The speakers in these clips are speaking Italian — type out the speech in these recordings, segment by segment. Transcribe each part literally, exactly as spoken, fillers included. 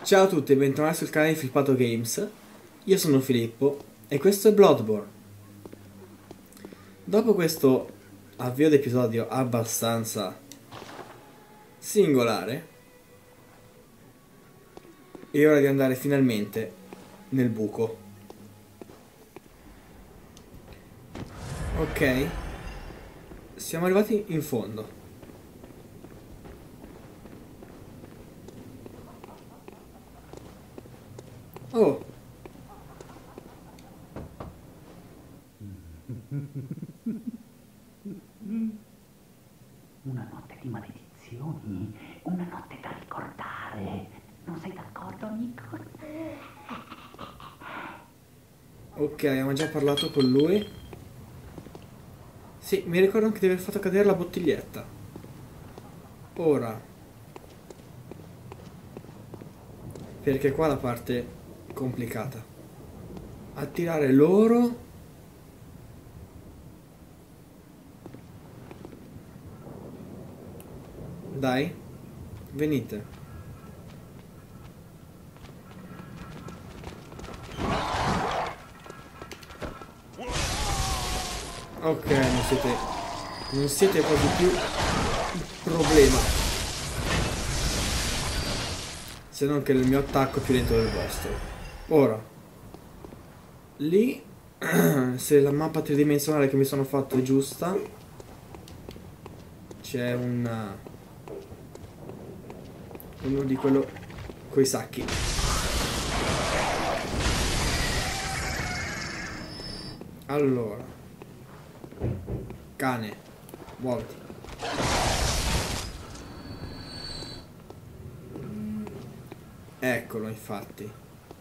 Ciao a tutti e bentornati sul canale di Flippato Games. Io sono Filippo e questo è Bloodborne. Dopo questo avvio d'episodio abbastanza singolare, è ora di andare finalmente nel buco. Ok, siamo arrivati in fondo. Oh, Una notte di maledizioni, una notte da ricordare. Non sei d'accordo, Nico? ok, abbiamo già parlato con lui. Sì, mi ricordo anche di aver fatto cadere la bottiglietta. Ora, perché qua la parte complicata. Attirare loro. Dai, venite. Ok, non siete. Non siete quasi più il problema. Se non che il mio attacco è più lento del vostro. Ora. Lì. Se la mappa tridimensionale che mi sono fatto è giusta. C'è un. Uno di quello. Coi sacchi. Allora. Cane. Muoviti. Eccolo, infatti.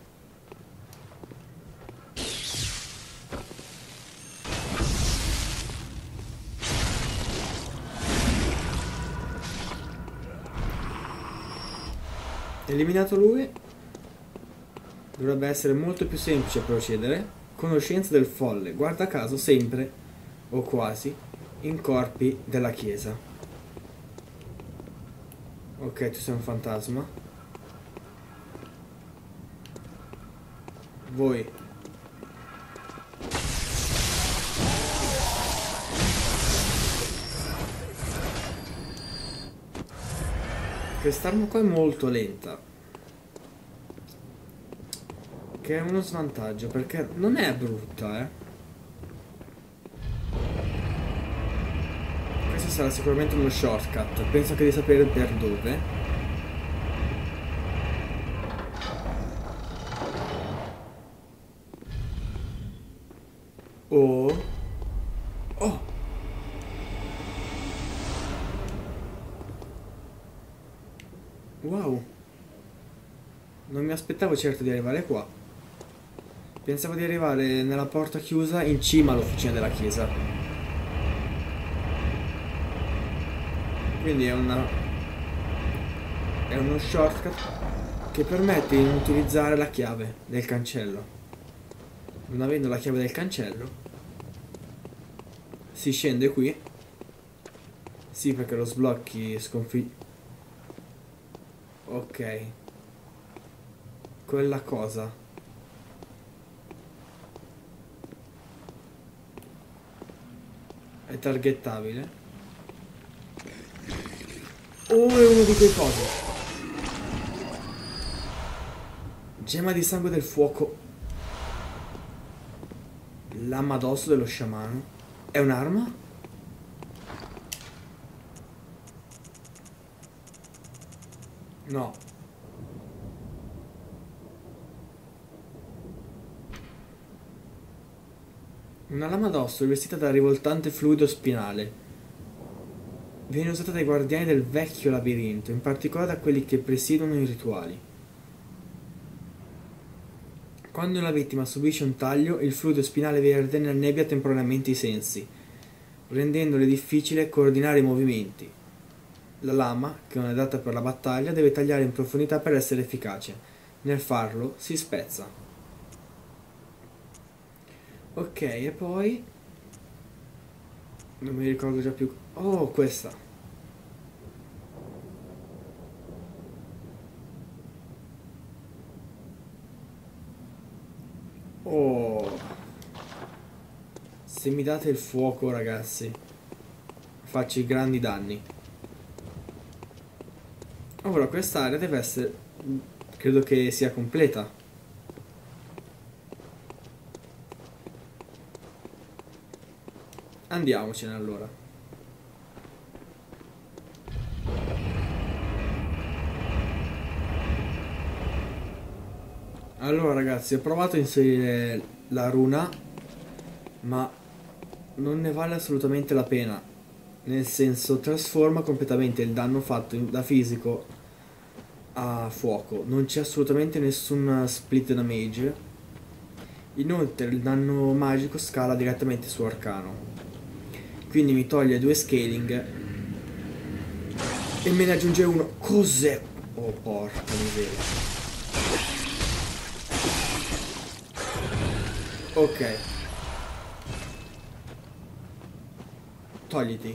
Eliminato lui, dovrebbe essere molto più semplice procedere. Conoscenza del folle, guarda caso sempre, o quasi, in corpi della chiesa. Ok, tu sei un fantasma. Voi. Quest'arma qua è molto lenta. Che è uno svantaggio, perché non è brutta, eh. Questo sarà sicuramente uno shortcut. Penso anche di sapere per dove. Oh. Oh. Wow. Non mi aspettavo certo di arrivare qua. Pensavo di arrivare nella porta chiusa in cima all'officina della chiesa. Quindi è una... è uno shortcut che permette di non utilizzare la chiave del cancello. Non avendo la chiave del cancello, si scende qui. Sì, perché lo sblocchi sconfigge. Ok. Quella cosa. È targettabile. Oh, è uno di quei cosi. Gemma di sangue del fuoco. Lama d'osso dello sciamano. È un'arma? No. Una lama d'osso rivestita da rivoltante fluido spinale. Viene usata dai guardiani del vecchio labirinto, in particolare da quelli che presiedono i rituali. Quando una vittima subisce un taglio, il fluido spinale verde ne annebbia temporaneamente i sensi, rendendole difficile coordinare i movimenti. La lama, che non è adatta per la battaglia, deve tagliare in profondità per essere efficace. Nel farlo, si spezza. Ok, e poi... non mi ricordo già più... Oh, questa. Oh. Se mi date il fuoco, ragazzi, faccio i grandi danni. Ora quest'area deve essere... credo che sia completa. Andiamocene allora. Allora ragazzi, ho provato a inserire la runa, ma non ne vale assolutamente la pena. Nel senso, trasforma completamente il danno fatto da fisico a fuoco. Non c'è assolutamente nessun split damage. Inoltre il danno magico scala direttamente su arcano. Quindi mi toglie due scaling e me ne aggiunge uno. Cos'è? Oh porca miseria. Ok. Togliti.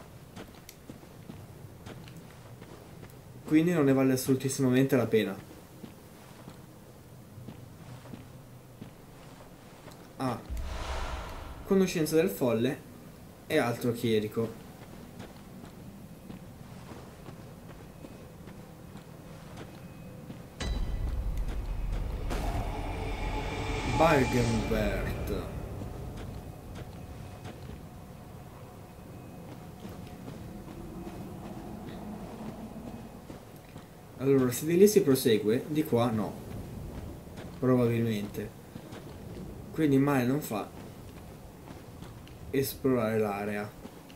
Quindi non ne vale assolutissimamente la pena. Ah. Conoscenza del folle e altro chierico. Bargenbert. Allora, se di lì si prosegue, di qua no. Probabilmente. Quindi male non fa esplorare l'area.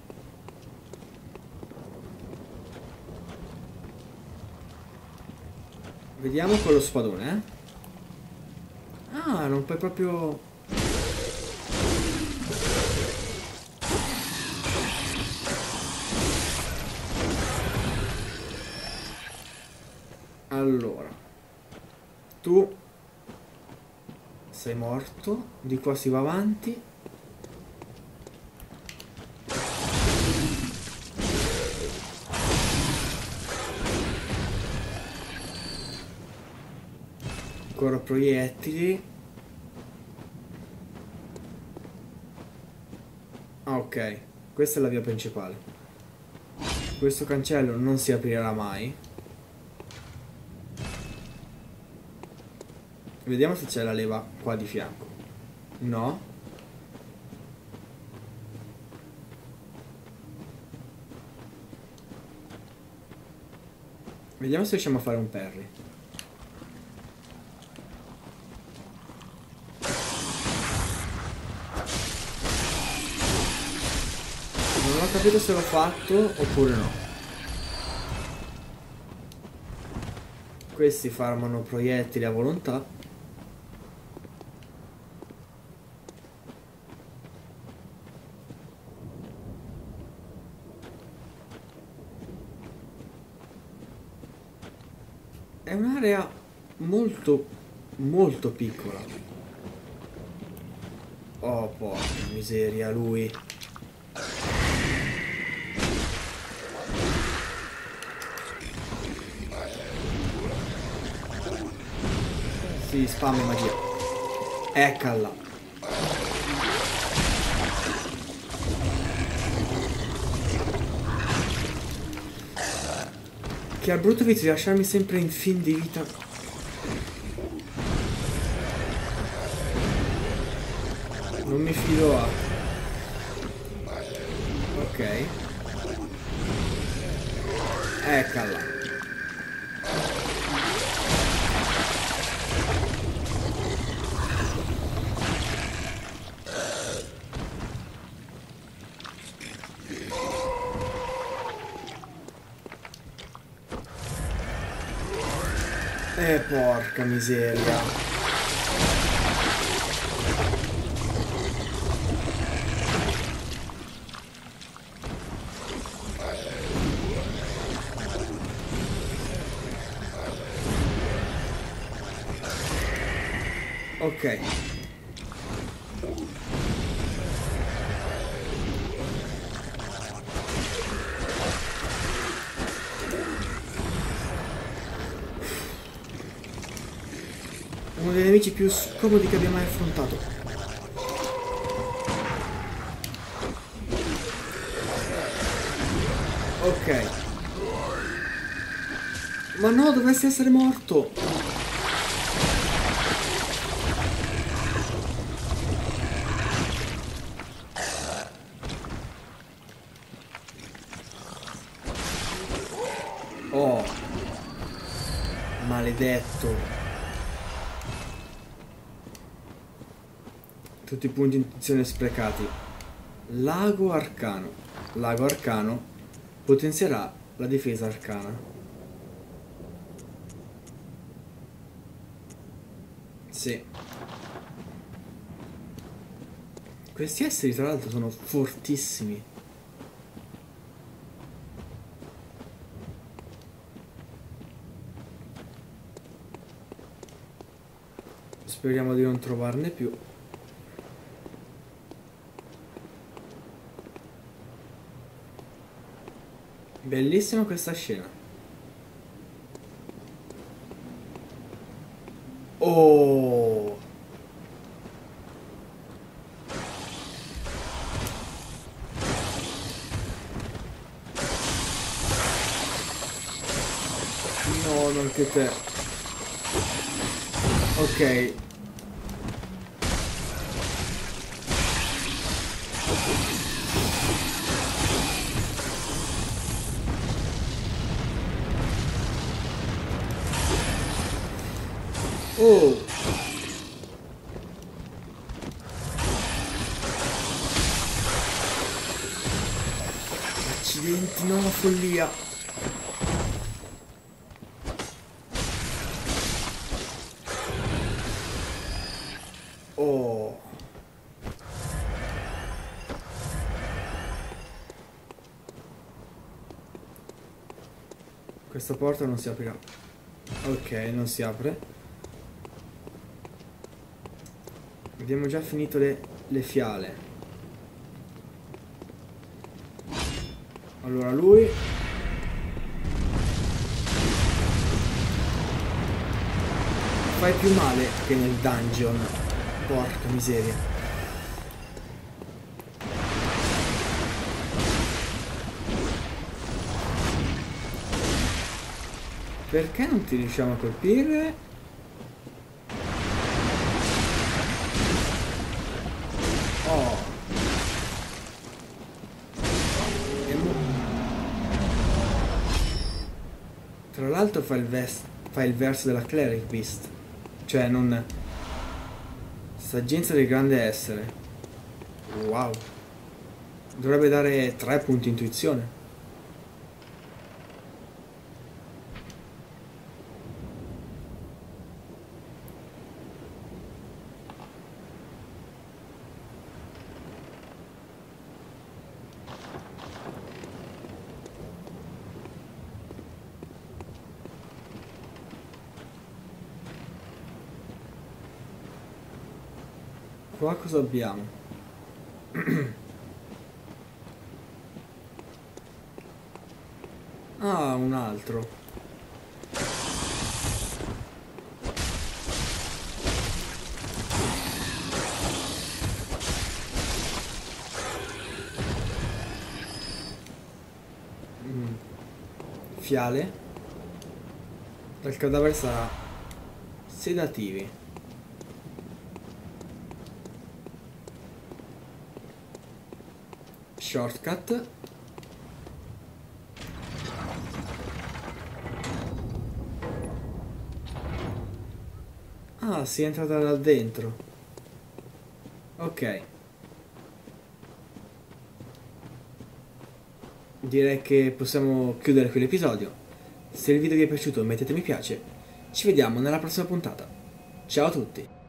Vediamo con lo spadone, eh. Ah, non puoi proprio... Allora, tu sei morto, di qua si va avanti. Ancora proiettili. Ah, ok, questa è la via principale. Questo cancello non si aprirà mai. Vediamo se c'è la leva qua di fianco. No. Vediamo se riusciamo a fare un parry. Non ho capito se l'ho fatto oppure no. Questi farmano proiettili a volontà. È un'area molto, molto piccola. Oh, porca miseria, lui. Sì, spam e magia. Eccola. Che ha il brutto vizio di lasciarmi sempre in fin di vita. Non mi fido a... Ok. Eccola. Eh, porca miseria. Ok. Uno dei nemici più scomodi che abbia mai affrontato. Ok. Ma no, dovresti essere morto. Oh. Maledetto. Tutti i punti intuizione sprecati. Lago arcano. Lago arcano potenzierà la difesa arcana. Sì. Questi esseri tra l'altro sono fortissimi. Speriamo di non trovarne più. Bellissima questa scena. Oh! No, non che te. Ok. Oh! Accidenti, no, follia! Oh! Questa porta non si aprirà. Ok, non si apre. Abbiamo già finito le, le fiale. Allora lui fai più male che nel dungeon. Porca miseria. Perché non ti riusciamo a colpire? Oh. E mo... Tra l'altro fa il, ves- fa il verso della Cleric Beast. Cioè non... Saggenza del grande essere. Wow. Dovrebbe dare tre punti intuizione. Qua cosa abbiamo? Ah, un altro. Mm. Fiale. Dal cadavere sarà sedativi. Shortcut. Ah, si è entrata là dentro. Ok. Direi che possiamo chiudere qui l'episodio. Se il video vi è piaciuto mettete mi piace. Ci vediamo nella prossima puntata. Ciao a tutti.